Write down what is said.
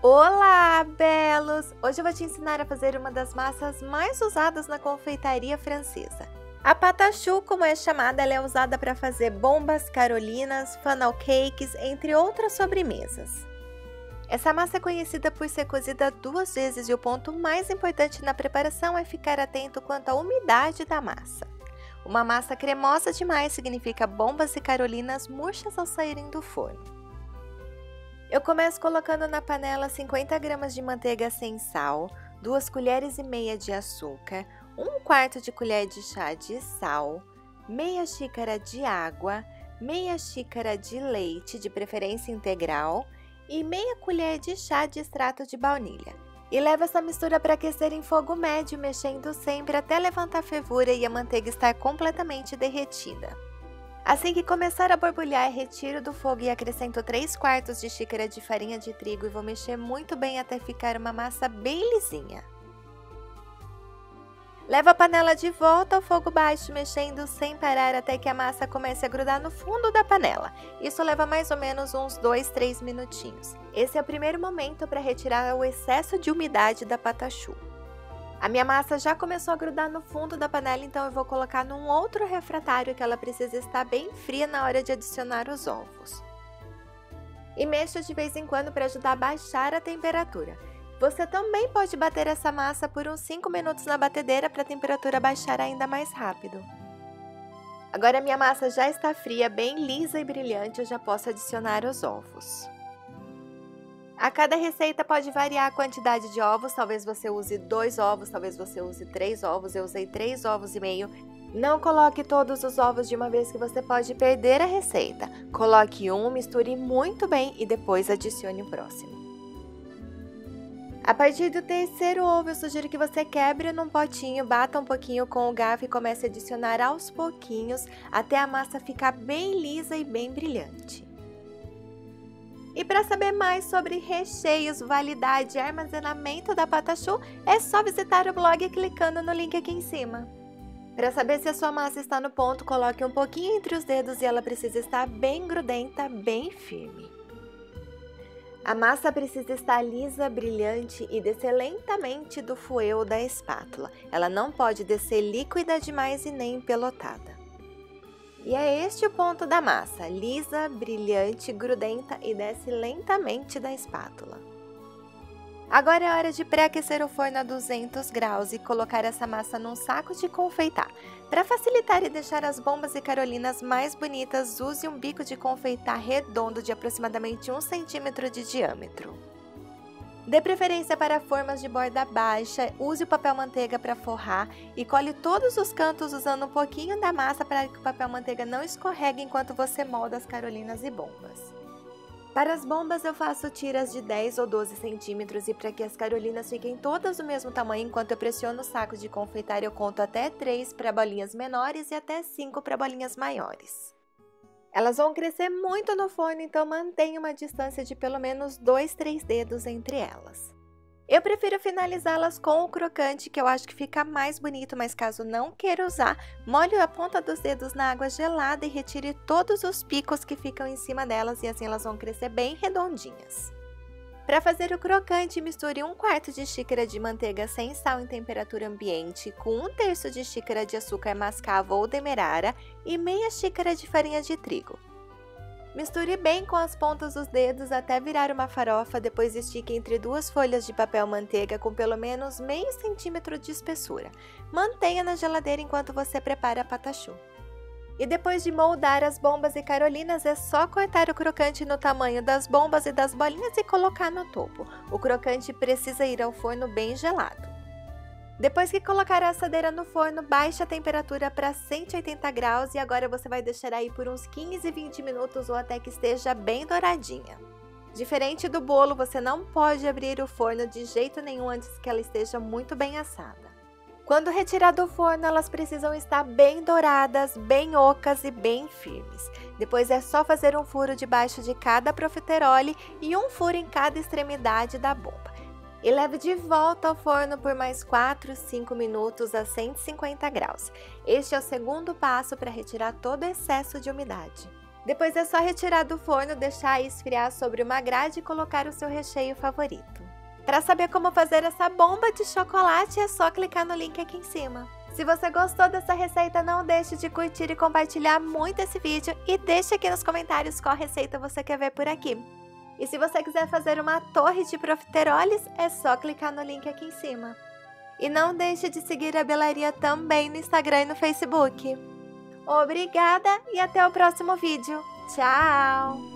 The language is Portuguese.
Olá, belos! Hoje eu vou te ensinar a fazer uma das massas mais usadas na confeitaria francesa. A pâte à choux, como é chamada, ela é usada para fazer bombas, carolinas, funnel cakes, entre outras sobremesas. Essa massa é conhecida por ser cozida 2 vezes e o ponto mais importante na preparação é ficar atento quanto à umidade da massa. Uma massa cremosa demais significa bombas e carolinas murchas ao saírem do forno. Eu começo colocando na panela 50 gramas de manteiga sem sal, 2 colheres e meia de açúcar, 1/4 de colher de chá de sal, meia xícara de água, meia xícara de leite, de preferência integral, e meia colher de chá de extrato de baunilha. E levo essa mistura para aquecer em fogo médio, mexendo sempre até levantar a fervura e a manteiga estar completamente derretida. Assim que começar a borbulhar, retiro do fogo e acrescento 3/4 de xícara de farinha de trigo e vou mexer muito bem até ficar uma massa bem lisinha. Levo a panela de volta ao fogo baixo, mexendo sem parar até que a massa comece a grudar no fundo da panela. Isso leva mais ou menos uns 2-3 minutinhos. Esse é o primeiro momento para retirar o excesso de umidade da pâte à choux. A minha massa já começou a grudar no fundo da panela, então eu vou colocar num outro refratário que ela precisa estar bem fria na hora de adicionar os ovos. E mexo de vez em quando para ajudar a baixar a temperatura. Você também pode bater essa massa por uns 5 minutos na batedeira para a temperatura baixar ainda mais rápido. Agora a minha massa já está fria, bem lisa e brilhante, eu já posso adicionar os ovos. A cada receita pode variar a quantidade de ovos, talvez você use 2 ovos, talvez você use 3 ovos, eu usei 3 ovos e meio. Não coloque todos os ovos de uma vez que você pode perder a receita. Coloque um, misture muito bem e depois adicione o próximo. A partir do 3º ovo, eu sugiro que você quebre num potinho, bata um pouquinho com o garfo e comece a adicionar aos pouquinhos até a massa ficar bem lisa e bem brilhante. E para saber mais sobre recheios, validade e armazenamento da pâte à choux, é só visitar o blog clicando no link aqui em cima. Para saber se a sua massa está no ponto, coloque um pouquinho entre os dedos e ela precisa estar bem grudenta, bem firme. A massa precisa estar lisa, brilhante e descer lentamente do fouet ou da espátula. Ela não pode descer líquida demais e nem empelotada. E é este o ponto da massa, lisa, brilhante, grudenta e desce lentamente da espátula. Agora é hora de pré-aquecer o forno a 200 graus e colocar essa massa num saco de confeitar. Para facilitar e deixar as bombas e carolinas mais bonitas, use um bico de confeitar redondo de aproximadamente 1 cm de diâmetro. Dê preferência para formas de borda baixa, use o papel manteiga para forrar e cole todos os cantos usando um pouquinho da massa para que o papel manteiga não escorregue enquanto você molda as carolinas e bombas. Para as bombas eu faço tiras de 10 ou 12 centímetros e para que as carolinas fiquem todas do mesmo tamanho, enquanto eu pressiono o saco de confeitar eu conto até 3 para bolinhas menores e até 5 para bolinhas maiores. Elas vão crescer muito no forno, então mantenha uma distância de pelo menos 2-3 dedos entre elas. Eu prefiro finalizá-las com o crocante, que eu acho que fica mais bonito, mas caso não queira usar, molhe a ponta dos dedos na água gelada e retire todos os picos que ficam em cima delas e assim elas vão crescer bem redondinhas. Para fazer o crocante, misture 1/4 de xícara de manteiga sem sal em temperatura ambiente com 1/3 de xícara de açúcar mascavo ou demerara e meia xícara de farinha de trigo. Misture bem com as pontas dos dedos até virar uma farofa, depois estique entre 2 folhas de papel manteiga com pelo menos meio centímetro de espessura. Mantenha na geladeira enquanto você prepara a pâte à choux. E depois de moldar as bombas e carolinas, é só cortar o crocante no tamanho das bombas e das bolinhas e colocar no topo. O crocante precisa ir ao forno bem gelado. Depois que colocar a assadeira no forno, baixe a temperatura para 180 graus e agora você vai deixar aí por uns 15-20 minutos ou até que esteja bem douradinha. Diferente do bolo, você não pode abrir o forno de jeito nenhum antes que ela esteja muito bem assada. Quando retirar do forno, elas precisam estar bem douradas, bem ocas e bem firmes. Depois é só fazer um furo debaixo de cada profiterole e um furo em cada extremidade da bomba. E leve de volta ao forno por mais 4-5 minutos a 150 graus. Este é o segundo passo para retirar todo o excesso de umidade. Depois é só retirar do forno, deixar esfriar sobre uma grade e colocar o seu recheio favorito. Para saber como fazer essa bomba de chocolate, é só clicar no link aqui em cima. Se você gostou dessa receita, não deixe de curtir e compartilhar muito esse vídeo e deixe aqui nos comentários qual receita você quer ver por aqui. E se você quiser fazer uma torre de profiteroles, é só clicar no link aqui em cima. E não deixe de seguir a Belaria também no Instagram e no Facebook. Obrigada e até o próximo vídeo. Tchau!